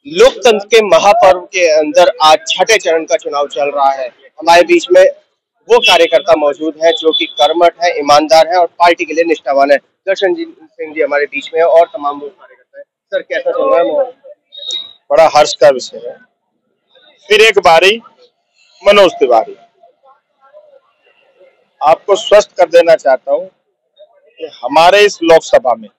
लोकतंत्र के महापर्व के अंदर आज छठे चरण का चुनाव चल रहा है। हमारे बीच में वो कार्यकर्ता मौजूद हैं जो कि कर्मठ है, ईमानदार है और पार्टी के लिए निष्ठावान है। दर्शन सिंह जी हमारे बीच में और तमाम लोग कार्यकर्ता है। सर, कैसा चल रहा है माहौल? बड़ा हर्ष का विषय है। फिर एक बारी मनोज तिवारी, आपको स्वस्थ कर देना चाहता हूं कि हमारे इस लोकसभा में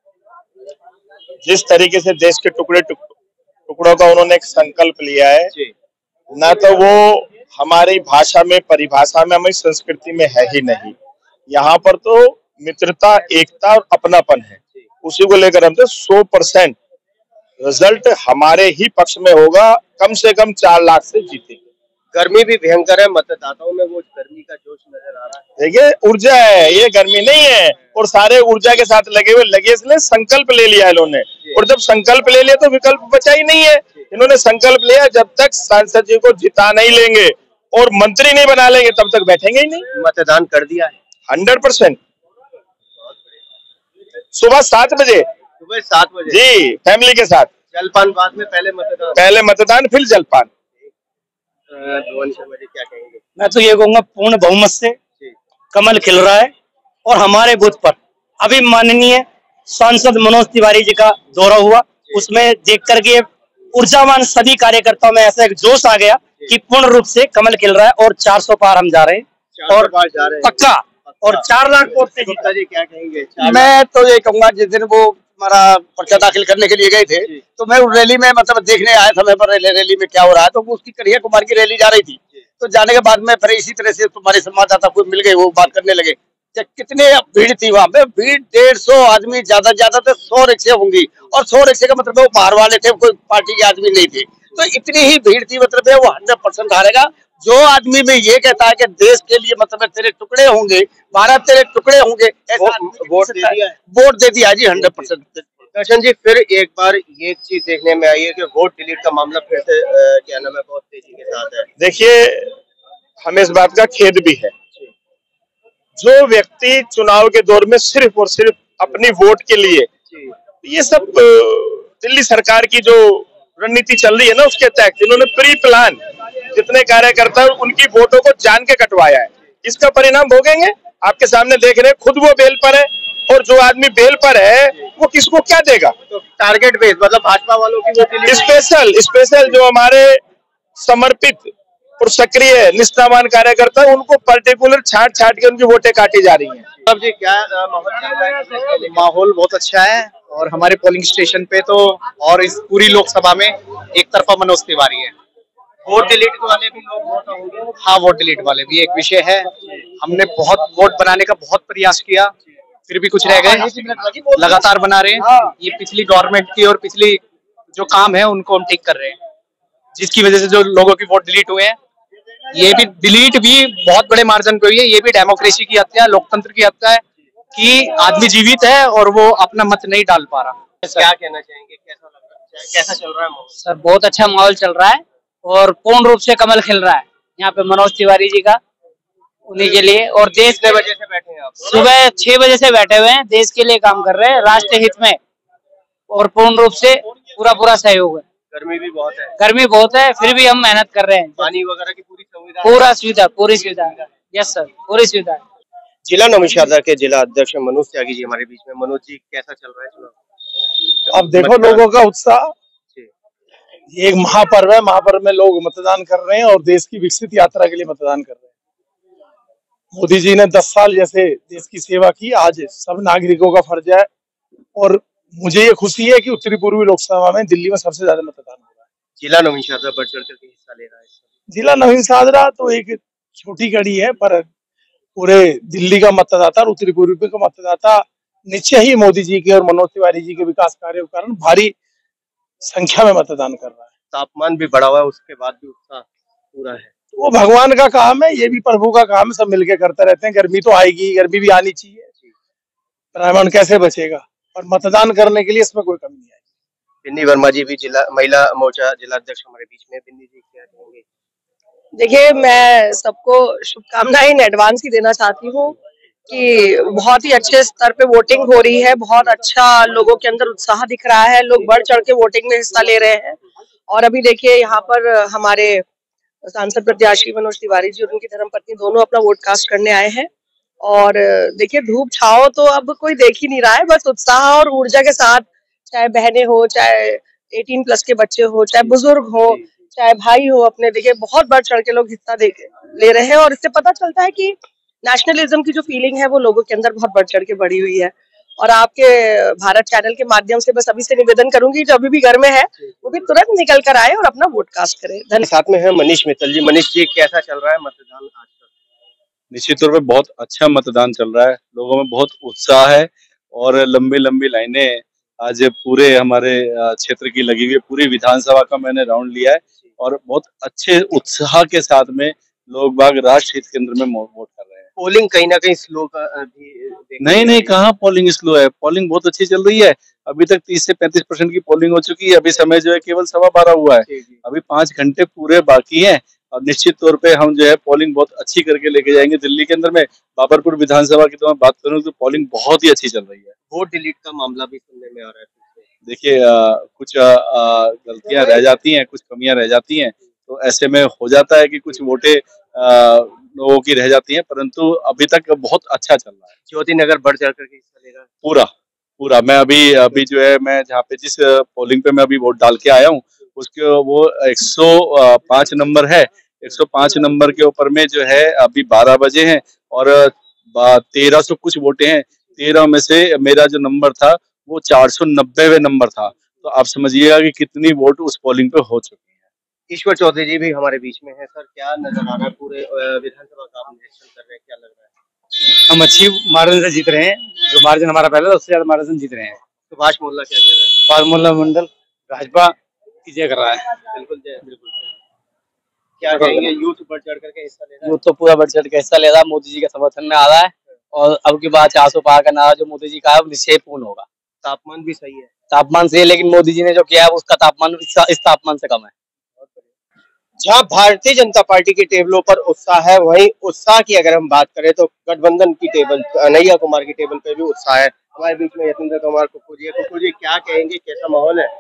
जिस तरीके से देश के टुकड़ों का उन्होंने एक संकल्प लिया है, ना तो वो हमारी भाषा में, परिभाषा में, हमारी संस्कृति में है ही नहीं। यहाँ पर तो मित्रता, एकता और अपनापन है। उसी को लेकर हम तो 100% रिजल्ट हमारे ही पक्ष में होगा। कम से कम 4 लाख से जीतेंगे। गर्मी भी भयंकर है, मतदाताओं में वो गर्मी का जोश नजर आ रहा है। देखिए, ऊर्जा है, ये गर्मी नहीं है। और सारे ऊर्जा के साथ लगे इसलिए संकल्प ले लिया इन्होंने। और जब संकल्प ले लिया तो विकल्प बचा ही नहीं है। इन्होंने संकल्प लिया, जब तक सांसद जी को जिता नहीं लेंगे और मंत्री नहीं बना लेंगे तब तक बैठेंगे ही नहीं। मतदान कर दिया है 100%। सुबह 7 बजे जी, फैमिली के साथ। जलपान बाद में, पहले मतदान फिर जलपान। शर्मा जी क्या कहेंगे? मैं तो ये कहूंगा, पूर्ण बहुमत से कमल खिल रहा है। और हमारे बूथ पर अभी माननीय सांसद मनोज तिवारी जी का दौरा हुआ, उसमें देख करके ऊर्जावान सभी कार्यकर्ताओं में ऐसा एक जोश आ गया कि पूर्ण रूप से कमल खिल रहा है। और 400 पार हम जा रहे हैं और पक्का, और 4 लाख वोट से जीता। जी क्या कहेंगे? मैं तो ये कहूंगा, जिस दिन वो हमारा पर्चा दाखिल करने के लिए गए थे तो मैं उस रैली में मतलब देखने आया था। मैं पर रैली में क्या हो रहा है, तो उसकी कन्हैया कुमार की रैली जा रही थी। तो जाने के बाद में फिर इसी तरह से तुम्हारे संवाददाता को मिल गए, वो बात करने लगे कितने भीड़ थी वहां पे। भीड़ 150 आदमी, ज्यादा तो 100 रिक्शे होंगी। और 100 रिक्शे का मतलब वो बाहर वाले थे, कोई पार्टी के आदमी नहीं थे। तो इतनी ही भीड़ थी, मतलब वो 100% हारेगा। जो आदमी में ये कहता है कि देश के लिए मतलब तेरे टुकड़े होंगे, भारत तेरे टुकड़े होंगे, ऐसा वोट दे दिया जी 100%। दर्शन जी, फिर एक बार ये चीज देखने में आई है कि वोट डिलीट का मामला फिर से क्या नाम है, बहुत तेजी के साथ है। देखिए, हमें इस बात का खेद भी है, जो व्यक्ति चुनाव के दौर में सिर्फ और सिर्फ अपनी वोट के लिए, ये सब दिल्ली सरकार की जो रणनीति चल रही है ना, उसके तहत इन्होंने प्री प्लान जितने कार्यकर्ता उनकी वोटों को जान के कटवाया है। इसका परिणाम भोगेंगे। आपके सामने देख रहे हैं, खुद वो बेल पर है और जो आदमी बेल पर है वो किसको क्या देगा। तो टारगेट बेस मतलब भाजपा वालों की वो स्पेशल जो हमारे समर्पित और सक्रिय निष्ठावान कार्यकर्ता, उनको पर्टिकुलर छाट के उनकी वोटें काटी जा रही हैं। अब जी क्या माहौल बहुत अच्छा है। और हमारे पोलिंग स्टेशन पे तो और इस पूरी लोकसभा में एक तरफा मनोज तिवारी है। वोट डिलीट वाले भी लोग वोट होंगे। हाँ, वोट डिलीट वाले भी एक विषय है। हमने बहुत वोट बनाने का बहुत प्रयास किया, फिर भी कुछ रह गए। लगातार बना रहे हैं। ये पिछली गवर्नमेंट की और पिछली जो काम है उनको हम ठीक कर रहे हैं, जिसकी वजह से जो लोगों की वोट डिलीट हुए हैं, ये भी डिलीट भी बहुत बड़े मार्जिन पे हुई है। ये भी डेमोक्रेसी की हत्या, लोकतंत्र की हत्या है कि आदमी जीवित है और वो अपना मत नहीं डाल पा रहा। क्या कहना चाहेंगे, कैसा लग रहा है, कैसा चल रहा है माहौल? सर, बहुत अच्छा माहौल चल रहा है और पूर्ण रूप से कमल खिल रहा है यहाँ पे मनोज तिवारी जी का, उन्हीं के लिए। और देश कितने बजे से बैठे हैं आप? सुबह 6 बजे से बैठे हुए हैं, देश के लिए काम कर रहे हैं, राष्ट्र हित में। और पूर्ण रूप से पूरा सहयोग है। गर्मी भी बहुत है। गर्मी बहुत है, फिर भी हम मेहनत कर रहे हैं। पानी वगैरह की पूरी सुविधा? पूरी सुविधा। यस सर, पूरी सुविधा। जिला नौमिशारदा के जिला अध्यक्ष मनोज त्यागी जी हमारे बीच में। मनोज जी, कैसा चल रहा है चुनाव? अब देखो लोगों का उत्साह। ये एक महापर्व है, महापर्व में लोग मतदान कर रहे हैं और देश की विकसित यात्रा के लिए मतदान कर रहे हैं। मोदी जी ने 10 साल जैसे देश की सेवा की, आज सब नागरिकों का फर्ज है। और मुझे ये खुशी है कि उत्तरी पूर्वी लोकसभा में दिल्ली में सबसे ज्यादा मतदान हो रहा है। जिला नौमिशारदा बढ़ चढ़ करके हिस्सा ले रहा है। जिला नौमिशारदा तो एक छोटी कड़ी है, पर पूरे दिल्ली का मतदाता और उत्तरी पूर्वी का मतदाता निश्चय ही मोदी जी के और मनोज तिवारी जी के विकास कार्यों के कारण भारी संख्या में मतदान कर रहा है। तापमान भी बढ़ा हुआ है, उसके बाद भी उत्साह पूरा है। वो भगवान का काम है, ये भी प्रभु का काम है, सब मिलके करते रहते हैं। गर्मी तो आएगी, गर्मी भी आनी चाहिए, पर्यावरण कैसे बचेगा। और मतदान करने के लिए इसमें कोई कमी नहीं आएगी। बिन्नी वर्मा जी भी जिला महिला मोर्चा जिला अध्यक्ष हमारे बीच में। बिन्नी जी क्या कहेंगे? देखिए, मैं सबको शुभकामनाएं इन एडवांस ही देना चाहती हूँ कि बहुत ही अच्छे स्तर पे वोटिंग हो रही है। बहुत अच्छा लोगों के अंदर उत्साह दिख रहा है, लोग बढ़ चढ़ के वोटिंग में हिस्सा ले रहे हैं। और अभी देखिए यहाँ पर हमारे सांसद प्रत्याशी मनोज तिवारी जी और उनकी धर्मपत्नी दोनों अपना वोट कास्ट करने आए हैं। और देखिए धूप छाओ तो अब कोई देख ही नहीं रहा है, बस उत्साह और ऊर्जा के साथ, चाहे बहनें हो, चाहे 18+ के बच्चे हो, चाहे बुजुर्ग हो, चाहे भाई हो, अपने देखिए बहुत बढ़ चढ़ के लोग हिस्सा ले रहे हैं। और इससे पता चलता है कि नेशनलिज्म की जो फीलिंग है वो लोगों के अंदर बहुत बढ़ चढ़ के बढ़ी हुई है। और आपके भारत चैनल के माध्यम से बस अभी से निवेदन करूंगी, जो अभी भी घर में है वो भी तुरंत निकल कर आए और अपना वोट कास्ट करे। धन्यवाद। साथ में है मनीष मित्तल जी। मनीष जी, कैसा चल रहा है मतदान आज का? निश्चित तौर पे बहुत अच्छा मतदान चल रहा है, लोगों में बहुत उत्साह है और लंबी लंबी लाइनें आज पूरे हमारे क्षेत्र की लगी हुई है। पूरी विधानसभा का मैंने राउंड लिया है और बहुत अच्छे उत्साह के साथ में लोग बाग राष्ट्र हित केंद्र में वोट कर रहे हैं। पोलिंग कहीं ना कहीं स्लो का भी नहीं, कहाँ पोलिंग स्लो है, पोलिंग बहुत अच्छी चल रही है। अभी तक 30 से 35% की पोलिंग हो चुकी है। अभी समय जो है केवल 12:15 हुआ है, अभी 5 घंटे पूरे बाकी हैं और निश्चित तौर पे हम जो है पोलिंग बहुत अच्छी करके लेके जाएंगे। दिल्ली के अंदर में बाबरपुर विधानसभा की तो मैं बात करूं तो पोलिंग बहुत ही अच्छी चल रही है। वोट डिलीट का मामला भी सुनने में आ रहा है। देखिए कुछ गलतियां रह जाती हैं, कुछ कमियां रह जाती हैं, तो ऐसे में हो जाता है कि कुछ वोटें लोगों की रह जाती हैं, परंतु अभी तक बहुत अच्छा चल रहा है। ज्योति नगर बढ़ चढ़ करके हिस्सा लेगा पूरा। मैं अभी जो है मैं जहाँ पे जिस पोलिंग पे मैं अभी वोट डाल के आया हूँ उसके वो 105 नंबर है। 105 नंबर के ऊपर में जो है अभी 12 बजे हैं और 1300 कुछ वोटें हैं। 13 में से मेरा जो नंबर था वो 490वें नंबर था, तो आप समझिएगा कि कितनी वोट उस पोलिंग पे हो चुकी है। ईश्वर चौधरी जी भी हमारे बीच में है। सर, क्या नजर आ रहा है? पूरे विधानसभा का आप निरीक्षण कर रहे हैं, क्या लग रहा है? हम अच्छी मार्जिन से जीत रहे हैं, जो मार्जिन हमारा पहले था उससे ज्यादा मार्जिन जीत रहे हैं। सुभाष मोल्ला क्या कह रहा है? सुभाष मोल्ला मंडल भाजपा की जय कर रहा है। बिल्कुल क्या कहेंगे? यूथ बढ़ चढ़ करके हिस्सा ले रहा है। यूथ तो पूरा बढ़ चढ़ के हिस्सा ले रहा है, मोदी जी के समर्थन में आ रहा है और अब की बात 400 पार का नारा जो मोदी जी का है वो निश्चय पूर्ण होगा। तापमान भी सही है। तापमान से, लेकिन मोदी जी ने जो किया है उसका तापमान इस तापमान से कम है। जहाँ भारतीय जनता पार्टी की टेबलों पर उत्साह है, वहीं उत्साह की अगर हम बात करें तो गठबंधन की टेबल, कन्हैया कुमार की टेबल पे भी उत्साह है। हमारे बीच में यतेंद्र कुमार कुक्कू जी, क्या कहेंगे, कैसा माहौल है?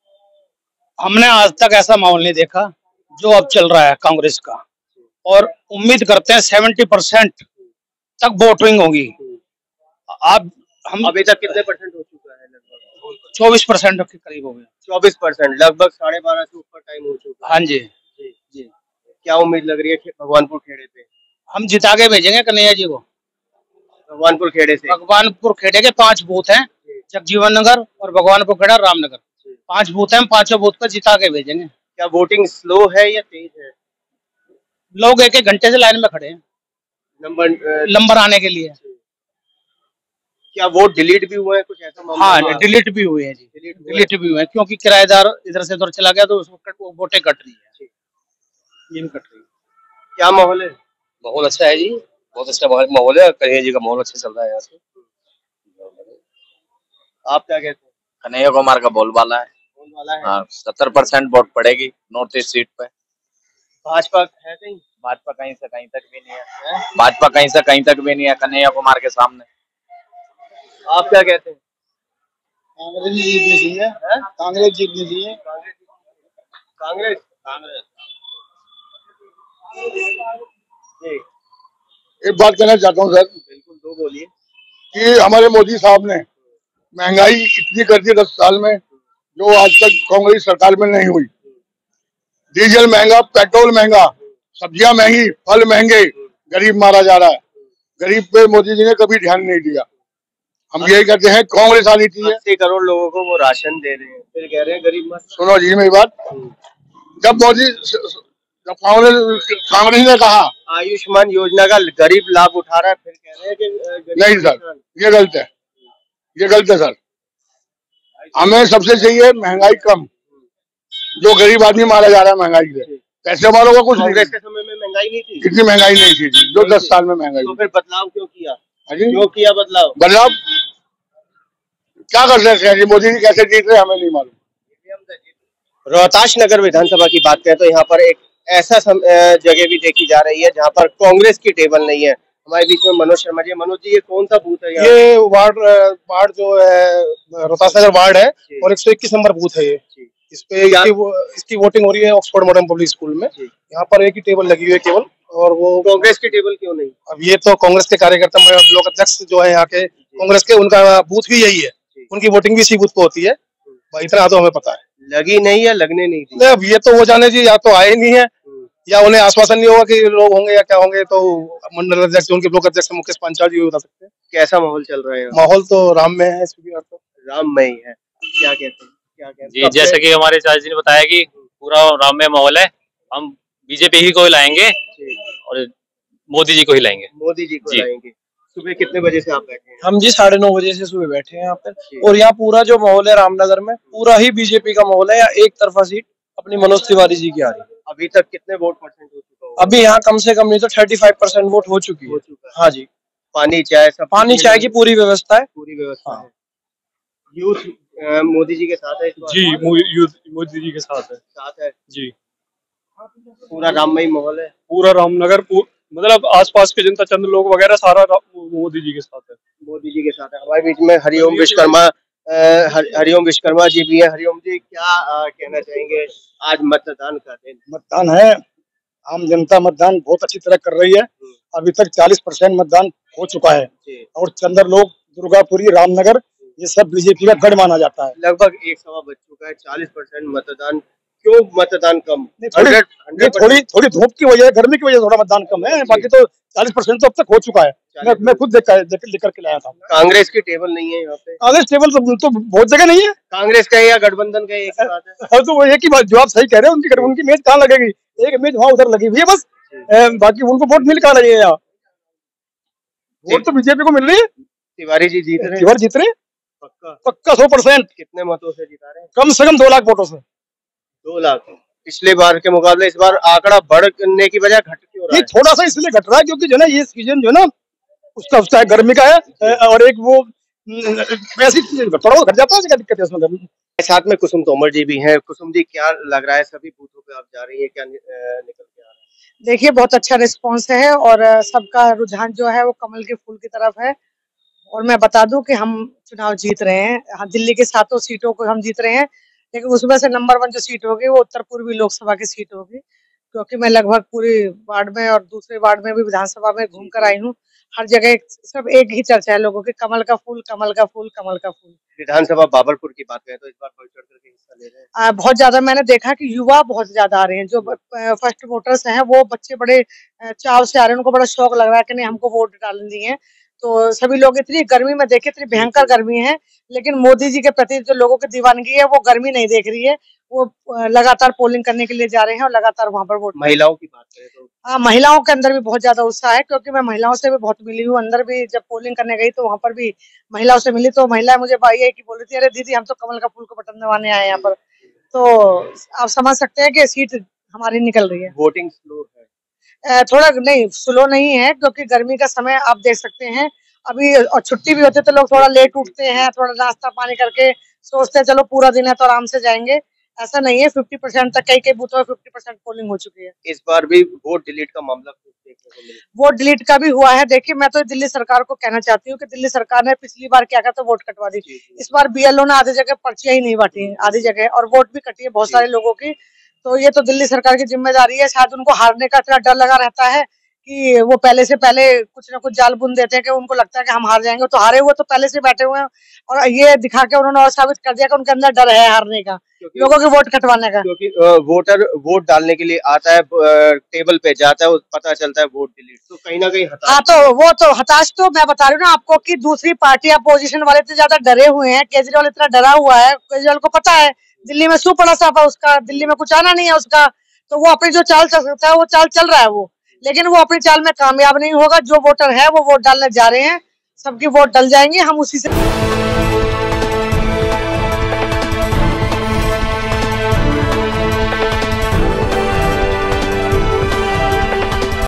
हमने आज तक ऐसा माहौल नहीं देखा जो अब चल रहा है कांग्रेस का, और उम्मीद करते हैं 70% तक वोटिंग होगी। अब हम अभी तक कितने परसेंट हो चुका है? लगभग 24% के करीब हो गया। 24%, लगभग 12.5 से ऊपर टाइम हो चुका है। हाँ जी। क्या उम्मीद लग रही है भगवानपुर खेड़े पे? हम जिता के भेजेंगे कन्हैया जी को। भगवानपुर खेड़े से? भगवानपुर खेड़े के 5 बूथ हैं, जगजीवन नगर और भगवानपुर खेड़ा, रामनगर, 5 बूथ हैं। 5 बूथ पर जिता के भेजेंगे। क्या वोटिंग स्लो है या तेज है? लोग 1-1 घंटे से लाइन में खड़े हैं नंबर आने के लिए। क्या वोट डिलीट भी हुए हैं? कुछ ऐसा मामला? हाँ, डिलीट भी हुए हैं जी, डिलीट भी हुए हैं, क्योंकि किराएदार इधर से उधर चला गया तो उसको वोटें कट रही है, ये कट रही है। क्या माहौल है? बहुत अच्छा है जी, बहुत अच्छा माहौल है। कन्हैया जी का माहौल अच्छा चल रहा है यहाँ से। आप क्या कहते हैं? कन्हैया कुमार का बोलबाला है। हाँ, 70% वोट पड़ेगी नॉर्थ ईस्ट सीट पे। भाजपा है कहीं? भाजपा कहीं से कहीं तक भी नहीं है। भाजपा कहीं से कहीं तक भी नहीं है कन्हैया कुमार के सामने। आप क्या कहते हैं? कांग्रेस जीतनी चाहिए। कांग्रेस जीतनी चाहिए। कांग्रेस। एक बात कहना चाहता हूँ सर। बिल्कुल, दो बोलिए। कि हमारे मोदी साहब ने महंगाई इतनी कर दी 10 साल में, जो आज तक कांग्रेस सरकार में नहीं हुई। डीजल महंगा, पेट्रोल महंगा, सब्जियां महंगी, फल महंगे, गरीब मारा जा रहा है। गरीब पे मोदी जी ने कभी ध्यान नहीं दिया। हम यही कहते हैं कांग्रेस आनी चाहिए। 80 करोड़ लोगों को वो राशन दे रहे हैं, फिर कह रहे हैं गरीब मत। सुनो जी मेरी बात, जब कांग्रेस ने कहा आयुष्मान योजना का गरीब लाभ उठा रहा है, फिर कह रहे हैं कि नहीं सर, ये गलत है, ये गलत है सर। हमें सबसे चाहिए महंगाई कम। जो गरीब आदमी मारा जा रहा है महंगाई से, पैसे वालों का कुछ नहीं। कांग्रेस के समय में महंगाई नहीं थी, कितनी महंगाई नहीं थी जो 10 साल में महंगाई। तो फिर बदलाव क्यों किया? क्यों किया बदलाव? क्या कर सकते हैं? मोदी जी कैसे जीत रहे हमें नहीं मालूम। रोहतास नगर विधानसभा की बात करें तो यहाँ पर एक ऐसा जगह भी देखी जा रही है जहाँ पर कांग्रेस की टेबल नहीं है। हमारे बीच में मनोज शर्मा जी। मनोज जी, ये कौन सा बूथ है? ये वार्ड जो है रोहतास नगर वार्ड है और 121 नंबर बूथ है। इस पे इसकी वोटिंग हो रही है ऑक्सफोर्ड मॉडर्न पब्लिक स्कूल में। यहाँ पर एक ही टेबल लगी हुई है केवल, और वो कांग्रेस की टेबल क्यों नहीं? अब ये तो कांग्रेस के कार्यकर्ता ब्लॉक अध्यक्ष जो है यहाँ के कांग्रेस के, उनका बूथ भी यही है, उनकी वोटिंग भी इसी बूथ पे होती है, इतना तो हमें पता है। लगी नहीं या लगने नहीं थी? अब ये तो वो जाने जी, या तो आए नहीं है या उन्हें आश्वासन नहीं होगा कि लोग होंगे या क्या होंगे, तो मंडल अध्यक्ष उनके ब्लॉक अध्यक्ष मुकेश पांचाल जी बता सकते हैं। कैसा माहौल चल रहा है? माहौल तो राम में है, तो राम में ही है। क्या कहते हैं? जी, जैसे कि हमारे चाचा जी ने बताया कि पूरा राम में माहौल है, हम बीजेपी ही को ही लाएंगे और मोदी जी को ही लाएंगे। मोदी जी को लाएंगे। सुबह कितने बजे से आप बैठे हैं? हम जी 9:30 बजे से सुबह बैठे हैं यहाँ पर, और यहाँ पूरा जो माहौल है रामनगर में पूरा ही बीजेपी का माहौल है। यहाँ एक तरफा सीट अपनी मनोज तिवारी जी की आ रही है। अभी तक कितने वोट परसेंट हो चुका होगा? अभी यहाँ कम से कम नहीं तो 35% वोट हो चुकी है। हाँ जी, पानी चाय सब? पानी चाय की पूरी व्यवस्था है। पूरी व्यवस्था है। यूथ मोदी जी के साथ है इस बार? जी, यूथ मोदी जी के साथ है जी। पूरा राममय माहौल है, पूरा रामनगर मतलब आसपास के जनता चंद लोग वगैरह सारा मोदी जी के साथ है। मोदी जी के साथ है। हमारे बीच में हरिओम विश्वकर्मा जी भी है। हरिओम जी, क्या कहना चाहेंगे? आज मतदान का दिन। मतदान है, आम जनता मतदान बहुत अच्छी तरह कर रही है। अभी तक 40% मतदान हो चुका है, और चंद्रलोक, दुर्गापुरी, रामनगर ये सब बीजेपी का गढ़ माना जाता है। लगभग एक सवा बज चुका है। 40% मतदान। क्यों मतदान कम? थोड़ी धूप की वजह, गर्मी की वजह से थोड़ा मतदान कम है, बाकी तो 40% तो अब तक हो चुका है। मैं खुद देख करके लाया था। कांग्रेस की टेबल नहीं है यहाँ पे? कांग्रेस टेबल तो बहुत जगह नहीं है। कांग्रेस का या गठबंधन का एक बात है। तो वो एक ही बात, जवाब सही कह रहे हैं। उनकी मेज कहाँ लगेगी? एक मेज वहाँ उधर लगी हुई है बस, बाकी उनको वोट मिल कहाँ लगेगा? यहाँ वोट तो बीजेपी को मिल रही है। तिवारी जी जीत रहे? तिवारी जीत रहे पक्का 100%। कितने मतों से जीता रहे? कम से कम 2 लाख वोटों से। 2 लाख। पिछले बार के मुकाबले इस बार आंकड़ा बढ़ने की बजाय घट क्यों रहा है? थोड़ा सा इसलिए घट रहा है क्योंकि जो ना ये सीजन जो ना उसका गर्मी का है, और एक वो वैसी थोड़ा घट जाता है, क्या दिक्कत है उसमें। साथ में कुसुम तोमर जी भी हैं। कुसुम जी, क्या लग रहा है सभी बूथों पे आप जा रही है, क्या निकल के आ रहा है? देखिए, बहुत अच्छा रिस्पांस है और सबका रुझान जो है वो कमल के फूल की तरफ है। और मैं बता दूं कि हम चुनाव जीत रहे हैं। दिल्ली के 7 सीटों को हम जीत रहे हैं, लेकिन उसमें से नंबर 1 जो सीट होगी वो उत्तर पूर्वी लोकसभा की सीट होगी, क्योंकि मैं लगभग पूरी वार्ड में और दूसरे वार्ड में भी विधानसभा में घूम कर आई हूँ। हर जगह सब एक ही चर्चा है लोगों की, कमल का फूल, कमल का फूल, कमल का फूल। विधानसभा बाबरपुर की बात करें तो इस बार बढ़ चढ़ करके हिस्सा ले रहे हैं। बहुत ज्यादा मैंने देखा कि युवा बहुत ज्यादा आ रहे हैं। जो फर्स्ट वोटर्स हैं वो बच्चे बड़े चाव से आ रहे हैं, उनको बड़ा शौक लग रहा है कि नहीं हमको वोट डालनी है। तो सभी लोग, इतनी गर्मी में देखे, इतनी भयंकर गर्मी है, लेकिन मोदी जी के प्रति जो लोगों की दीवानगी है वो गर्मी नहीं देख रही है। वो लगातार पोलिंग करने के लिए जा रहे हैं और लगातार वहां पर वोट। महिलाओं की बात करें तो? हाँ, महिलाओं के अंदर भी बहुत ज्यादा उत्साह है, क्योंकि मैं महिलाओं से भी बहुत मिली हूँ। अंदर भी जब पोलिंग करने गई तो वहां पर भी महिलाओं से मिली, तो महिला मुझे ये की बोल रही थी, अरे दीदी हम तो कमल का फूल को बटन दबाने आए यहाँ पर। तो आप समझ सकते हैं कि सीट हमारी निकल रही है। वोटिंग स्लो है? थोड़ा नहीं, स्लो नहीं है, क्योंकि गर्मी का समय आप देख सकते हैं अभी, और छुट्टी भी होती है तो लोग थोड़ा लेट उठते हैं, थोड़ा नाश्ता पानी करके सोचते हैं चलो पूरा दिन है तो आराम से जाएंगे। ऐसा नहीं है, 50% तक कई बूथों में 50% पोलिंग हो चुकी है। इस बार भी वोट डिलीट का मामला देखने को मिला? वोट डिलीट का भी हुआ है। देखिए, मैं तो दिल्ली सरकार को कहना चाहती हूँ कि दिल्ली सरकार ने पिछली बार क्या किया था, वोट कटवा दी। इस बार BLO ने आधी जगह पर्चियां ही नहीं बांटी, आधी जगह, और वोट भी कटी है बहुत सारे लोगों की। तो ये तो दिल्ली सरकार की जिम्मेदारी है। शायद उनको हारने का इतना डर लगा रहता है कि वो पहले से पहले कुछ ना कुछ जाल बुन देते हैं कि उनको लगता है कि हम हार जाएंगे। तो हारे हुए तो पहले से बैठे हुए हैं, और ये दिखा के उन्होंने और साबित कर दिया कि उनके अंदर डर है हारने का, लोगों के वोट कटवाने का। क्योंकि वोटर वोट डालने के लिए आता है, टेबल पे जाता है, पता चलता है वोट डिलीट, तो कहीं ना कहीं हताश। हाँ, तो वो तो हताश, तो मैं बता रही हूँ ना आपको कि दूसरी पार्टी अपोजिशन वाले तो ज्यादा डरे हुए हैं। केजरीवाल इतना डरा हुआ है, केजरीवाल को पता है दिल्ली में सू पड़ा साफा उसका, दिल्ली में कुछ आना नहीं है उसका, तो वो अपनी जो चाल चल सकता है वो चाल चल रहा है वो, लेकिन वो अपनी चाल में कामयाब नहीं होगा। जो वोटर है वो वोट डालने जा रहे हैं, सबकी वोट डल जाएंगे, हम उसी से